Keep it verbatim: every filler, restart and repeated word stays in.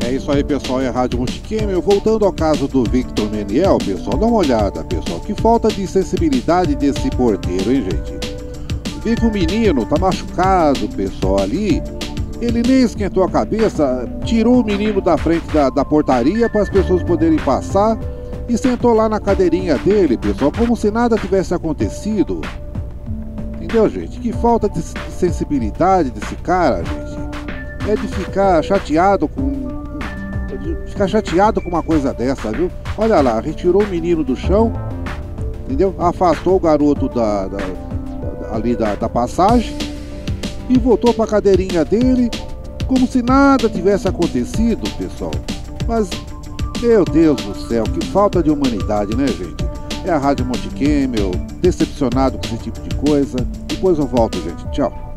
É isso aí, pessoal, é a Rádio Multicamel. Voltando ao caso do Victor Meniel, pessoal, dá uma olhada, pessoal. Que falta de sensibilidade desse porteiro, hein, gente? Vê que o menino tá machucado, pessoal, ali. Ele nem esquentou a cabeça, tirou o menino da frente da, da portaria para as pessoas poderem passar e sentou lá na cadeirinha dele, pessoal, como se nada tivesse acontecido. Entendeu, gente? Que falta de sensibilidade desse cara, gente. É de ficar chateado com... de ficar chateado com uma coisa dessa, viu? Olha lá, retirou o menino do chão, entendeu? Afastou o garoto da, da, da, ali da, da passagem e voltou para a cadeirinha dele, como se nada tivesse acontecido, pessoal. Mas, meu Deus do céu, que falta de humanidade, né, gente? É a Rádio Multicamel, decepcionado com esse tipo de coisa. Depois eu volto, gente. Tchau.